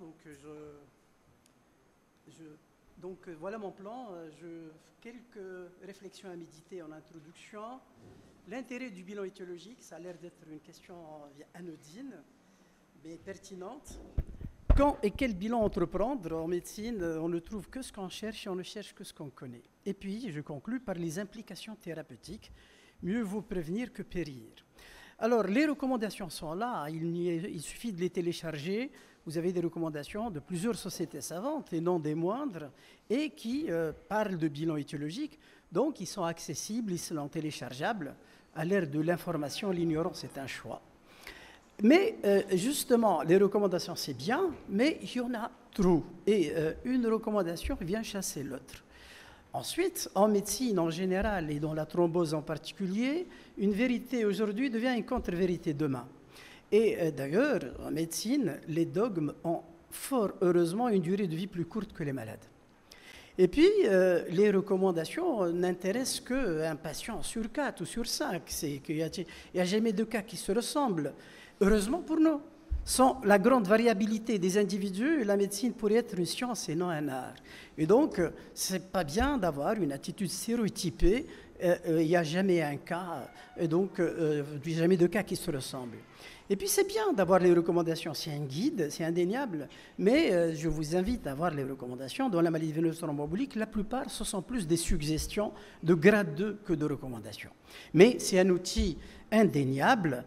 Voilà mon plan. Quelques réflexions à méditer en introduction. L'intérêt du bilan étiologique, ça a l'air d'être une question anodine, mais pertinente. Quand et quel bilan entreprendre? En médecine, on ne trouve que ce qu'on cherche et on ne cherche que ce qu'on connaît. Et puis, je conclus par les implications thérapeutiques. Mieux vaut prévenir que périr. Alors, les recommandations sont là. Il suffit de les télécharger. Vous avez des recommandations de plusieurs sociétés savantes, et non des moindres, et qui parlent de bilan étiologique. Donc, ils sont accessibles, ils sont téléchargeables. À l'ère de l'information, l'ignorance est un choix. Mais justement, les recommandations, c'est bien, mais il y en a trop. Et une recommandation vient chasser l'autre. Ensuite, en médecine en général et dans la thrombose en particulier, une vérité aujourd'hui devient une contre-vérité demain. Et d'ailleurs, en médecine, les dogmes ont fort heureusement une durée de vie plus courte que les malades. Et puis, les recommandations n'intéressent qu'un patient sur 4 ou sur 5. Il n'y a jamais de cas qui se ressemblent. Heureusement pour nous. Sans la grande variabilité des individus, la médecine pourrait être une science et non un art. Et donc, ce n'est pas bien d'avoir une attitude stéréotypée. Il n'y a jamais un cas, et donc il n'y a jamais de cas qui se ressemblent. Et puis, c'est bien d'avoir les recommandations. C'est un guide, c'est indéniable. Mais je vous invite à voir les recommandations. Dans la maladie veineuse thromboembolique, la plupart, ce sont plus des suggestions de grade 2 que de recommandations. Mais c'est un outil indéniable.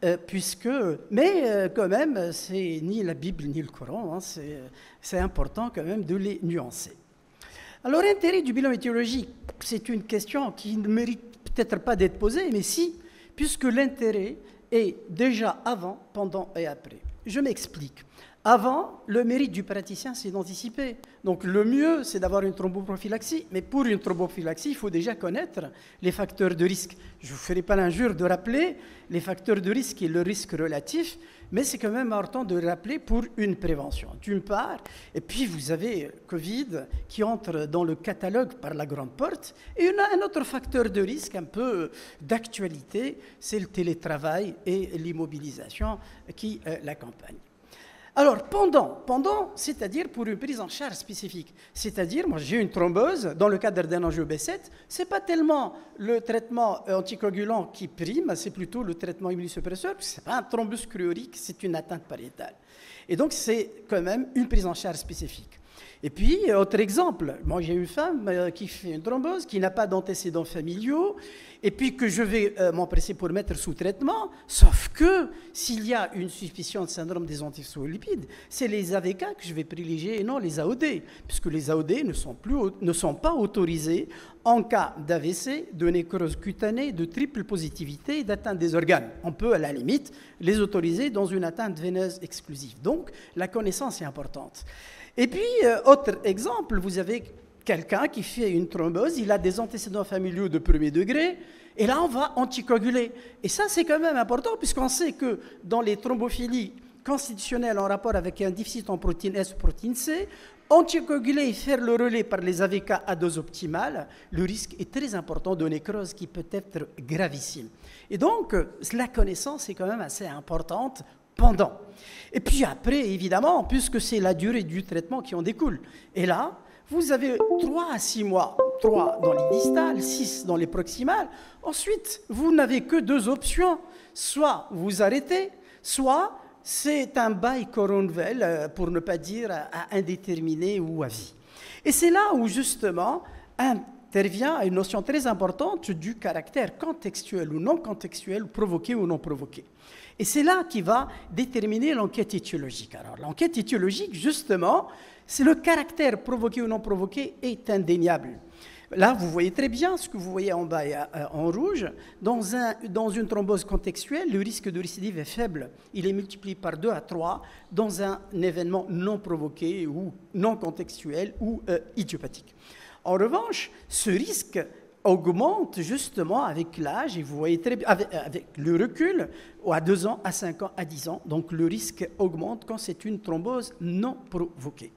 Mais quand même, c'est ni la Bible ni le Coran, hein, c'est important quand même de les nuancer. Alors, l'intérêt du bilan étiologique, c'est une question qui ne mérite peut-être pas d'être posée, mais si, puisque l'intérêt est déjà avant, pendant et après. Je m'explique. Avant, le mérite du praticien, c'est d'anticiper. Donc le mieux, c'est d'avoir une thromboprophylaxie. Mais pour une thromboprophylaxie, il faut déjà connaître les facteurs de risque. Je ne vous ferai pas l'injure de rappeler les facteurs de risque et le risque relatif, mais c'est quand même important de rappeler pour une prévention, d'une part. Et puis vous avez Covid qui entre dans le catalogue par la grande porte. Et il y a un autre facteur de risque un peu d'actualité, c'est le télétravail et l'immobilisation qui l'accompagnent. Alors, pendant, c'est-à-dire pour une prise en charge spécifique, c'est-à-dire, moi j'ai une thrombose dans le cadre d'un enjeu B7, ce n'est pas tellement le traitement anticoagulant qui prime, c'est plutôt le traitement immunosuppresseur, parce que ce n'est pas un thrombus chlorique, c'est une atteinte pariétale. Et donc, c'est quand même une prise en charge spécifique. Et puis, autre exemple, moi j'ai une femme qui fait une thrombose, qui n'a pas d'antécédents familiaux, et puis que je vais m'empresser pour mettre sous traitement, sauf que s'il y a une suspicion de syndrome des antiphospholipides, c'est les AVK que je vais privilégier et non les AOD, puisque les AOD ne sont pas autorisés en cas d'AVC, de nécrose cutanée, de triple positivité et d'atteinte des organes. On peut à la limite les autoriser dans une atteinte veineuse exclusive. Donc la connaissance est importante. Et puis, autre exemple, vous avez quelqu'un qui fait une thrombose, il a des antécédents familiaux de premier degré, et là, on va anticoaguler. Et ça, c'est quand même important, puisqu'on sait que dans les thrombophilies constitutionnelles en rapport avec un déficit en protéine S ou protéine C, anticoaguler et faire le relais par les AVK à dose optimale, le risque est très important de nécrose qui peut être gravissime. Et donc, la connaissance est quand même assez importante pendant. Et puis après, évidemment, puisque c'est la durée du traitement qui en découle. Et là, vous avez 3 à 6 mois, 3 dans les distales, 6 dans les proximales. Ensuite, vous n'avez que 2 options. Soit vous arrêtez, soit c'est un bail coronvel, pour ne pas dire à indéterminé ou à vie. Et c'est là où, justement, intervient une notion très importante du caractère contextuel ou non contextuel, provoqué ou non provoqué. Et c'est là qui va déterminer l'enquête étiologique. Alors, l'enquête étiologique, justement, c'est le caractère provoqué ou non provoqué est indéniable. Là, vous voyez très bien ce que vous voyez en bas en rouge. Dans une thrombose contextuelle, le risque de récidive est faible. Il est multiplié par 2 à 3 dans un événement non provoqué ou non contextuel ou idiopathique. En revanche, ce risque augmente justement avec l'âge, et vous voyez très bien, avec le recul, à 2 ans, à 5 ans, à 10 ans. Donc le risque augmente quand c'est une thrombose non provoquée.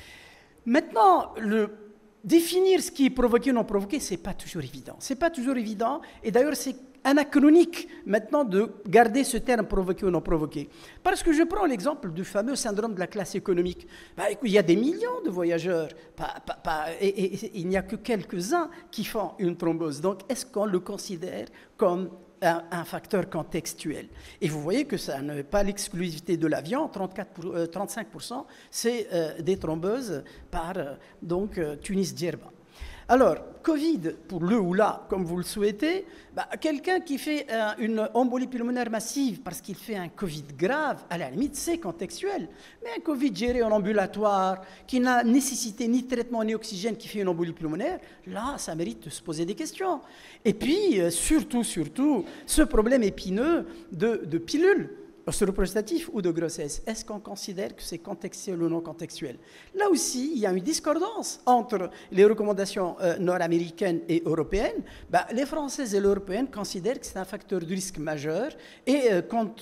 Maintenant, définir ce qui est provoqué ou non provoqué, ce n'est pas toujours évident. Ce n'est pas toujours évident, et d'ailleurs c'est anachronique maintenant de garder ce terme provoqué ou non provoqué. Parce que je prends l'exemple du fameux syndrome de la classe économique. Il y a des millions de voyageurs, et il n'y a que quelques-uns qui font une thrombose. Donc, est-ce qu'on le considère comme un facteur contextuel? Et vous voyez que ça n'est pas l'exclusivité de l'avion, 35%, c'est des thromboses par Tunis-Djerba. Alors, Covid, pour le ou la, comme vous le souhaitez, quelqu'un qui fait une embolie pulmonaire massive parce qu'il fait un Covid grave, à la limite, c'est contextuel. Mais un Covid géré en ambulatoire, qui n'a nécessité ni traitement ni oxygène, qui fait une embolie pulmonaire, là, ça mérite de se poser des questions. Et puis, surtout, ce problème épineux de pilules, ostéoprostatives ou de grossesse. Est-ce qu'on considère que c'est contextuel ou non contextuel? Là aussi, il y a une discordance entre les recommandations nord-américaines et européennes. Les Françaises et les Européennes considèrent que c'est un facteur de risque majeur et quand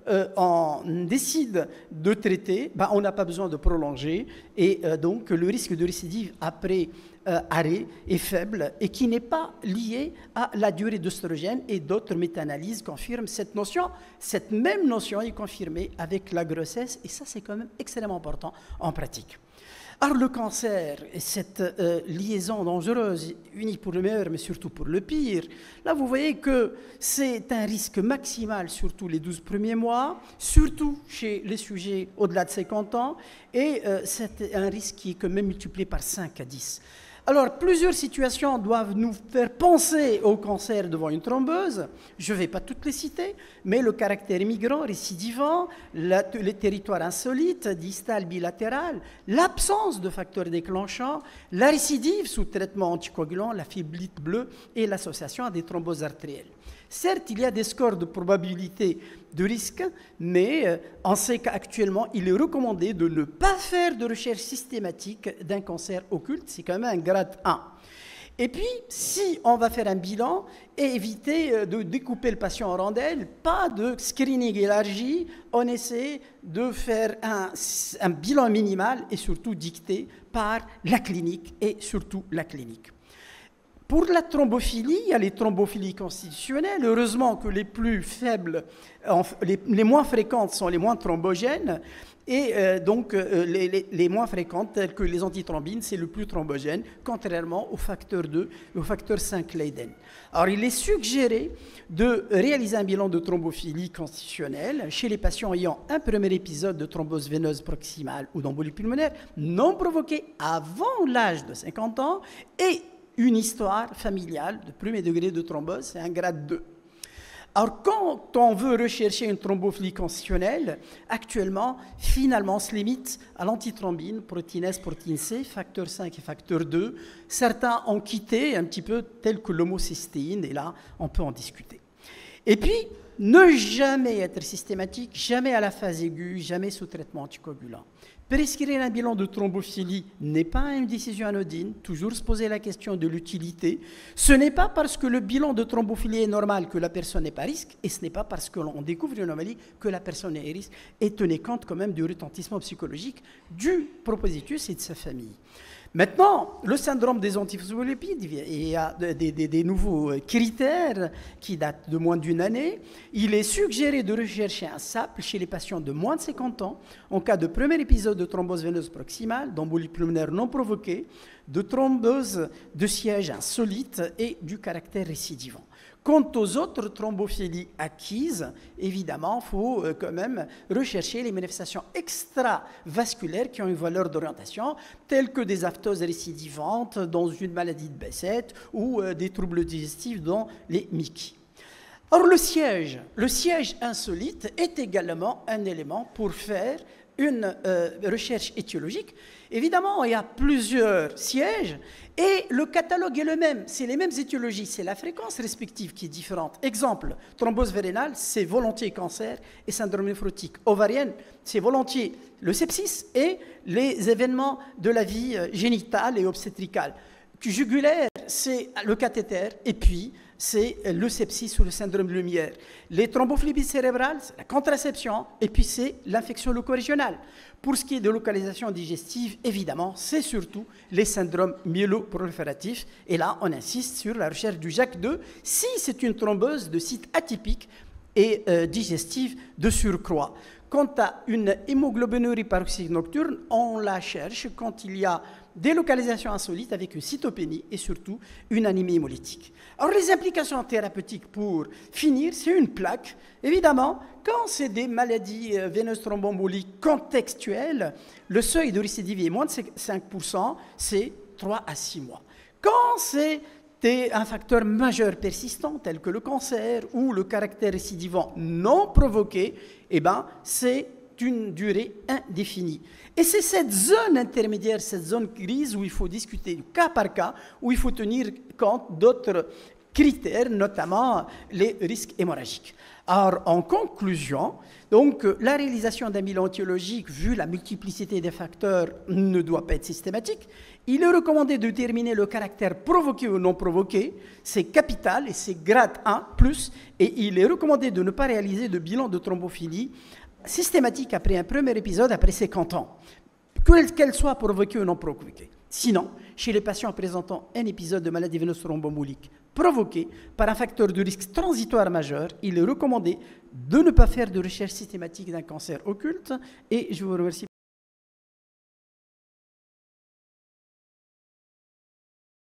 on décide de traiter, on n'a pas besoin de prolonger et donc le risque de récidive après arrêt est faible et qui n'est pas lié à la durée d'œstrogène, et d'autres méta-analyses confirment cette notion. Cette même notion est confirmée avec la grossesse et ça c'est quand même extrêmement important en pratique. Alors le cancer et cette liaison dangereuse, unie pour le meilleur mais surtout pour le pire, là vous voyez que c'est un risque maximal surtout les 12 premiers mois, surtout chez les sujets au-delà de 50 ans, et c'est un risque qui est quand même multiplié par 5 à 10. Alors, plusieurs situations doivent nous faire penser au cancer devant une thrombeuse. Je ne vais pas toutes les citer, mais le caractère immigrant, récidivant, les territoires insolites, distal, bilatéral, l'absence de facteurs déclenchants, la récidive sous traitement anticoagulant, la fibrite bleue et l'association à des thromboses artérielles. Certes, il y a des scores de probabilité de risque, mais on sait qu'actuellement, il est recommandé de ne pas faire de recherche systématique d'un cancer occulte. C'est quand même un grade 1. Et puis, si on va faire un bilan, éviter de découper le patient en rondelles, pas de screening élargi, on essaie de faire un bilan minimal et surtout dicté par la clinique et surtout la clinique. Pour la thrombophilie, il y a les thrombophilies constitutionnelles. Heureusement que les plus faibles, les moins fréquentes sont les moins thrombogènes. Et donc, les moins fréquentes, telles que les antithrombines, c'est le plus thrombogène, contrairement au facteur 2 et au facteur 5 Leiden. Alors, il est suggéré de réaliser un bilan de thrombophilie constitutionnelle chez les patients ayant un premier épisode de thrombose veineuse proximale ou d'embolie pulmonaire non provoquée avant l'âge de 50 ans et une histoire familiale de premier degré de thrombose, c'est un grade 2. Alors, quand on veut rechercher une thrombophilie constitutionnelle, actuellement, finalement, on se limite à l'antithrombine, protéine S, protéine C, facteur 5 et facteur 2. Certains ont quitté un petit peu tel que l'homocystéine, et là, on peut en discuter. Et puis, ne jamais être systématique, jamais à la phase aiguë, jamais sous traitement anticoagulant. Prescrire un bilan de thrombophilie n'est pas une décision anodine, toujours se poser la question de l'utilité. Ce n'est pas parce que le bilan de thrombophilie est normal que la personne n'est pas à risque, et ce n'est pas parce que l'on découvre une anomalie que la personne est à risque, et tenez compte quand même du retentissement psychologique du propositus et de sa famille. Maintenant, le syndrome des antiphospholipides, il y a des nouveaux critères qui datent de moins d'une année. Il est suggéré de rechercher un SAP chez les patients de moins de 50 ans en cas de premier épisode de thrombose veineuse proximale, d'embolie pulmonaire non provoquée, de thrombose de siège insolite et du caractère récidivant. Quant aux autres thrombophilies acquises, évidemment, il faut quand même rechercher les manifestations extravasculaires qui ont une valeur d'orientation, telles que des aphthoses récidivantes dans une maladie de Behçet ou des troubles digestifs dans les MICI. Or, le siège insolite est également un élément pour faire une recherche étiologique. Évidemment, il y a plusieurs sièges et le catalogue est le même. C'est les mêmes étiologies, c'est la fréquence respective qui est différente. Exemple, thrombose vérénale, c'est volontiers cancer et syndrome néphrotique. Ovarienne, c'est volontiers le sepsis et les événements de la vie génitale et obstétricale. jugulaire, c'est le cathéter, et puis c'est le sepsis ou le syndrome de Lumière. Les thrombophlébies cérébrales, c'est la contraception, et puis c'est l'infection leucorégionale. Pour ce qui est de localisation digestive, évidemment, c'est surtout les syndromes myéloprolifératifs. Et là, on insiste sur la recherche du JAK2 si c'est une thrombose de site atypique et digestive de surcroît. Quant à une hémoglobinurie paroxyste nocturne, on la cherche quand il y a des localisations insolites avec une cytopénie et surtout une anémie hémolytique. Alors les implications thérapeutiques pour finir, c'est une plaque. Évidemment, quand c'est des maladies veineuses thromboemboliques contextuelles, le seuil de récidive est moins de 5%, c'est 3 à 6 mois. Quand c'est un facteur majeur persistant tel que le cancer ou le caractère récidivant non provoqué, eh ben, c'est une durée indéfinie. Et c'est cette zone intermédiaire, cette zone grise où il faut discuter du cas par cas, où il faut tenir compte d'autres critères, notamment les risques hémorragiques. Alors, en conclusion, donc, la réalisation d'un bilan étiologique, vu la multiplicité des facteurs, ne doit pas être systématique. Il est recommandé de déterminer le caractère provoqué ou non provoqué. C'est capital et c'est grade 1+. Et il est recommandé de ne pas réaliser de bilan de thrombophilie systématique après un premier épisode après 50 ans, qu'elle soit provoquée ou non provoquée. Sinon, chez les patients présentant un épisode de maladie veineuse thromboembolique provoqué par un facteur de risque transitoire majeur, il est recommandé de ne pas faire de recherche systématique d'un cancer occulte. Et je vous remercie.